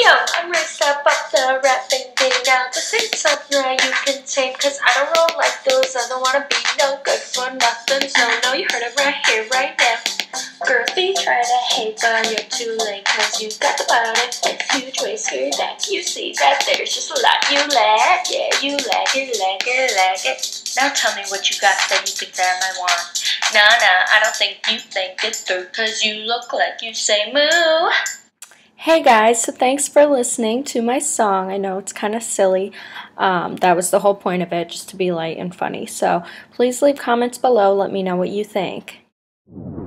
Yo, I'm ready to step up the rapping game now. Just sing something that you can sing, cause I don't roll like those. I don't wanna be no good for nothing. So no, you heard it right here, right now. Girls be trying to hate, but you're too late, cause you got the body with huge waist here that you see that there's just a lot you lack. Yeah, you lack it, lack it, lack it. Now tell me what you got that you think that I might want. Nah, I don't think you think it through, cause you look like you say moo. Hey guys, so thanks for listening to my song. I know it's kind of silly. That was the whole point of it, just to be light and funny. So please leave comments below. Let me know what you think.